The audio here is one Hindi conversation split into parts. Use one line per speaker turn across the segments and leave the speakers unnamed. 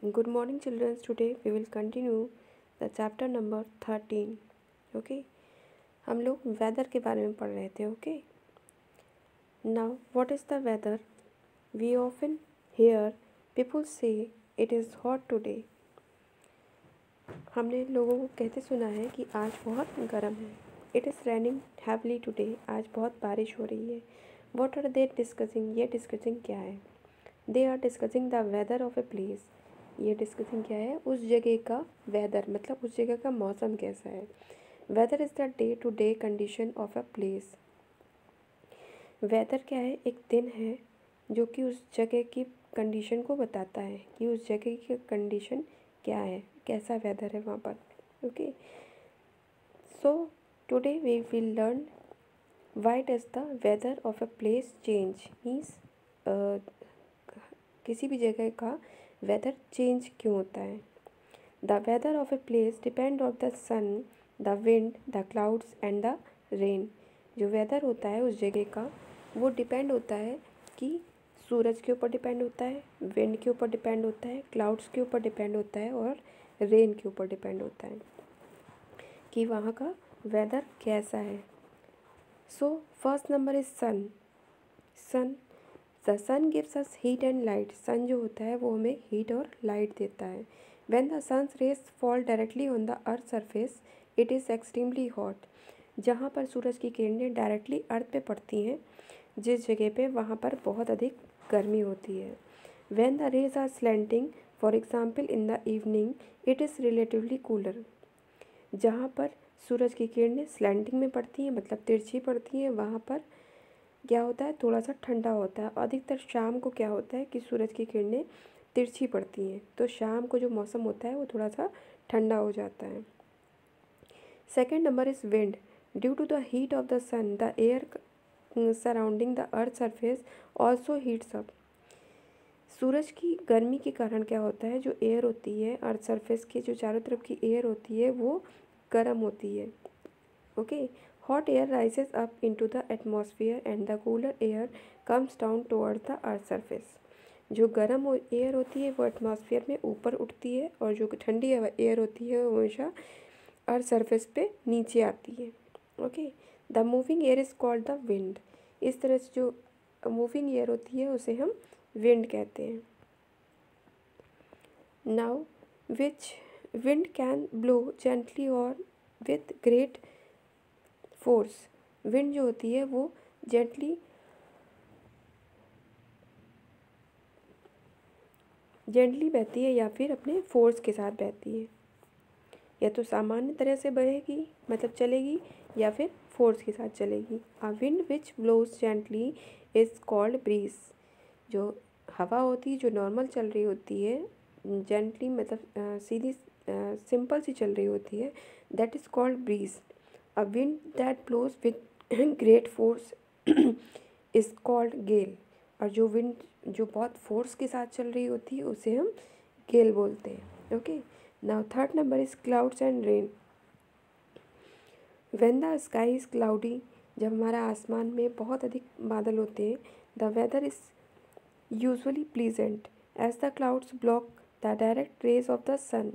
Good morning, children. Today we will continue the chapter number 13. Okay. हम लोग weather के बारे में पढ़ रहे थे. Okay. Now, what is the weather? We often hear people say it is hot today. हमने लोगों को कहते सुना है कि आज बहुत गर्म है. It is raining heavily today. आज बहुत बारिश हो रही है. What are they discussing? ये discussing क्या है? They are discussing the weather of a place. ये डिस्कसिंग क्या है? उस जगह का वेदर, मतलब उस जगह का मौसम कैसा है. Weather is the day to day condition of a place. Weather क्या है? एक दिन है जो कि उस जगह की कंडीशन को बताता है कि उस जगह की कंडीशन क्या है, कैसा वेदर है वहाँ पर. Okay. So today we will learn why does the weather of a place change. Means किसी भी जगह का वेदर चेंज क्यों होता है. The weather of a place depend on the sun, the wind, the clouds and the rain. जो वेदर होता है उस जगह का वो डिपेंड होता है कि सूरज के ऊपर डिपेंड होता है, विंड के ऊपर डिपेंड होता है, क्लाउड्स के ऊपर डिपेंड होता है और रेन के ऊपर डिपेंड होता है कि वहाँ का वेदर कैसा है. So first number is sun. Sun the sun gives us heat and light. Sun जो होता है वो हमें हीट और लाइट देता है. When the sun's rays fall directly on the earth surface it is extremely hot. जहाँ पर सूरज की किरणें डायरेक्टली अर्थ पे पड़ती हैं, जिस जगह पे वहाँ पर बहुत अधिक गर्मी होती है. When the rays are slanting for example in the evening it is relatively cooler. जहाँ पर सूरज की किरणें स्लैंटिंग में पड़ती हैं, मतलब तिरछी पड़ती हैं, वहाँ पर क्या होता है? थोड़ा सा ठंडा होता है. अधिकतर शाम को क्या होता है कि सूरज की किरणें तिरछी पड़ती हैं, तो शाम को जो मौसम होता है वो थोड़ा सा ठंडा हो जाता है. Second number is wind. Due to the heat of the sun the air surrounding the earth surface also heats up. सूरज की गर्मी के कारण क्या होता है? जो एयर होती है अर्थ सरफेस की, जो चारों तरफ की एयर होती है वो गर्म होती है. Okay. Hot air rises up into the atmosphere and the cooler air comes down towards the earth surface. जो गर्म एयर होती है वो एटमॉस्फेयर में ऊपर उठती है और जो ठंडी एयर होती है वो हमेशा अर्थ सरफेस पे नीचे आती है. Okay. The moving air is called the wind. इस तरह से जो मूविंग एयर होती है उसे हम विंड कहते हैं. Now which wind can blow gently और विथ ग्रेट फोर्स. विंड जो होती है वो जेंटली बहती है या फिर अपने फोर्स के साथ बहती है. या तो सामान्य तरह से बहेगी, मतलब चलेगी, या फिर फोर्स के साथ चलेगी. A wind which blows gently is called breeze. जो हवा होती है जो नॉर्मल चल रही होती है, जेंटली मतलब सीधी सिंपल सी चल रही होती है, that is called breeze. A wind that blows with great force is called gale. और जो विंड जो बहुत फोर्स के साथ चल रही होती है उसे हम गेल बोलते हैं. Okay. Now third number is clouds and rain. When the sky is cloudy. जब हमारा आसमान में बहुत अधिक बादल होते हैं, the weather is usually pleasant as the clouds block the direct rays of the sun.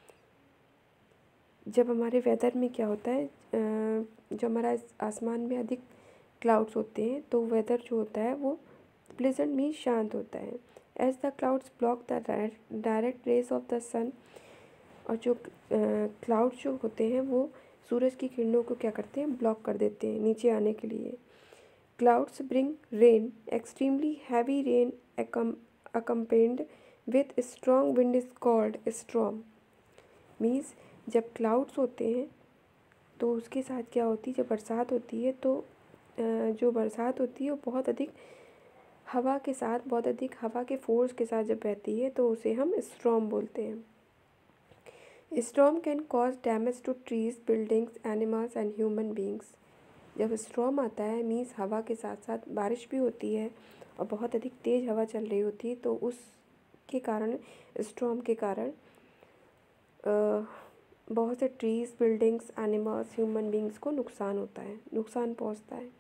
जब हमारे वेदर में क्या होता है, जो हमारा आसमान में अधिक क्लाउड्स होते हैं तो वेदर जो होता है वो प्लेजेंट मीन्स शांत होता है. As the clouds block the direct rays of the sun. और जो क्लाउड्स जो होते हैं वो सूरज की किरणों को क्या करते हैं? ब्लॉक कर देते हैं नीचे आने के लिए. Clouds bring rain. Extremely heavy rain accompanied with strong wind is called storm. Means जब क्लाउड्स होते हैं तो उसके साथ क्या होती है? जब बरसात होती है तो जो बरसात होती है वो बहुत अधिक हवा के साथ, बहुत अधिक हवा के फोर्स के साथ जब बहती है तो उसे हम स्टॉर्म बोलते हैं. Storm can cause damage to trees, buildings, animals and human beings. जब स्टॉर्म आता है मीन्स हवा के साथ साथ बारिश भी होती है और बहुत अधिक तेज़ हवा चल रही होती है, तो उसके कारण, स्टॉर्म के कारण बहुत से trees, buildings, animals, human beings को नुकसान होता है, नुकसान पहुंचता है.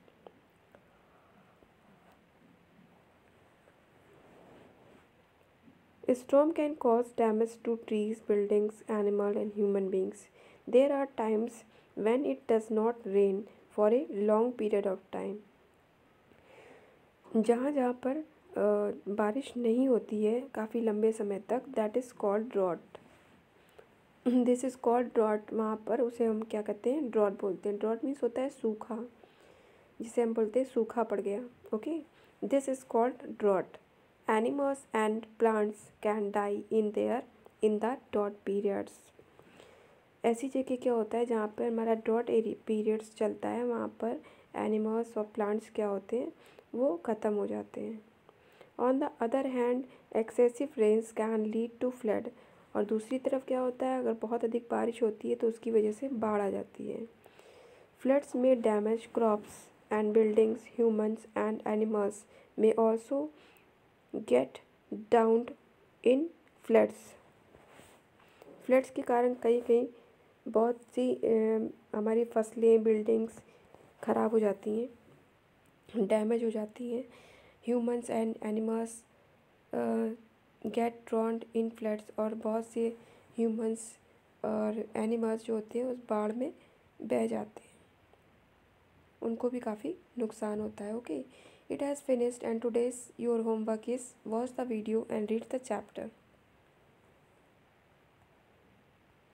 Storm can cause damage to trees, buildings, animals, and human beings. There are times when it does not rain for a long period of time. जहाँ जहाँ पर बारिश नहीं होती है काफ़ी लंबे समय तक, that is called drought. This is called drought. वहाँ पर उसे हम क्या कहते हैं, ड्रॉट बोलते हैं। ड्रॉट मीन्स होता है सूखा, जिसे हम बोलते हैं सूखा पड़ गया। Okay, this is called drought. Animals and plants can die in the drought periods. ऐसी जगह क्या होता है जहाँ पर हमारा ड्रॉट पीरियड्स चलता है, वहाँ पर एनिमल्स और प्लांट्स क्या होते हैं, वो ख़त्म हो जाते हैं। On the other hand excessive rains can lead to flood. और दूसरी तरफ क्या होता है, अगर बहुत अधिक बारिश होती है तो उसकी वजह से बाढ़ आ जाती है। फ्लड्स में damage crops and buildings, humans and animals may also get drowned in floods. Floods के कारण कहीं कहीं बहुत सी हमारी फसलें, बिल्डिंग्स ख़राब हो जाती हैं, डैमेज हो जाती हैं। Humans and animals get drowned in floods, और बहुत से ह्यूमंस और एनिमल्स जो होते हैं उस बाढ़ में बह जाते हैं, उनको भी काफ़ी नुकसान होता है। Okay, it has finished and today's your homework is watch the video and read the chapter.